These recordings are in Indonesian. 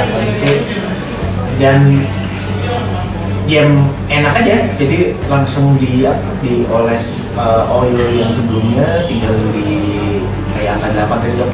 apa itu, dan yang enak aja, jadi langsung dioles oil yang sebelumnya, tinggal di kayak akan dapat gitu.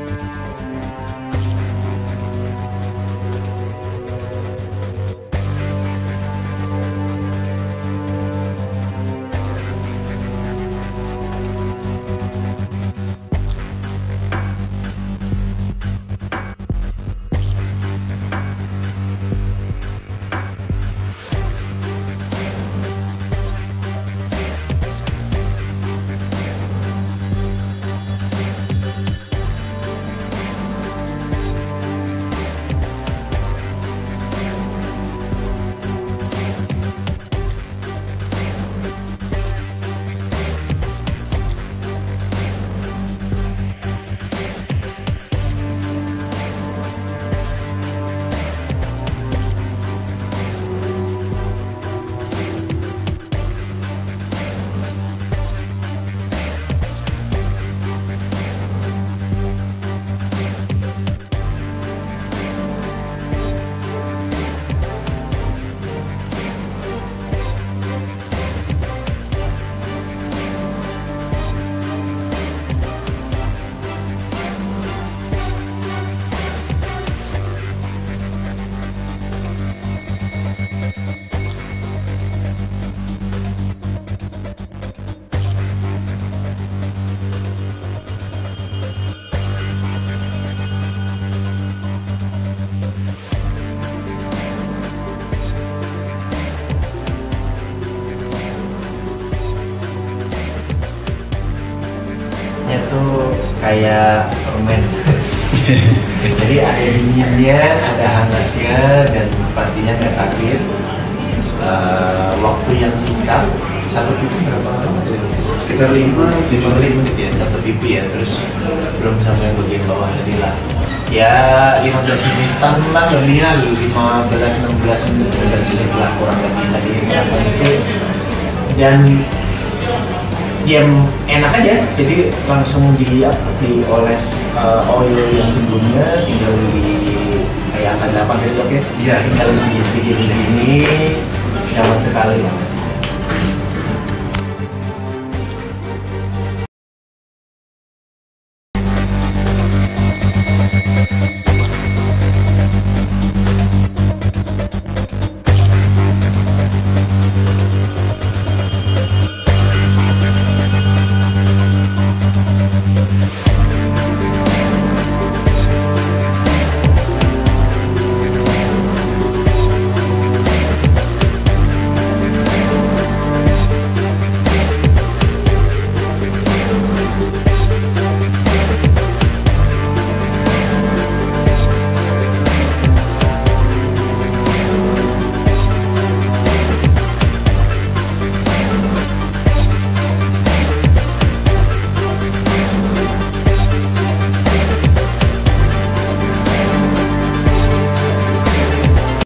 Itu kayak permen. Jadi ada dinginnya, ada hangatnya, dan pastinya nggak sakit. Waktu yang singkat, satu pipi berapa lama? Sekitar 5-7 menit ya, satu pipi ya. Terus belum sampai bagian bawah tadi lah. Ya 15 menitan lah, lebihnya 15-16 menit, 15 menit lah kurang lebih tadi itu. Dan yang enak aja, jadi langsung dioles oil yang sebelumnya, tinggal di kayak akan dapat gitu, oke? Ya, tinggal di ini nyaman sekali.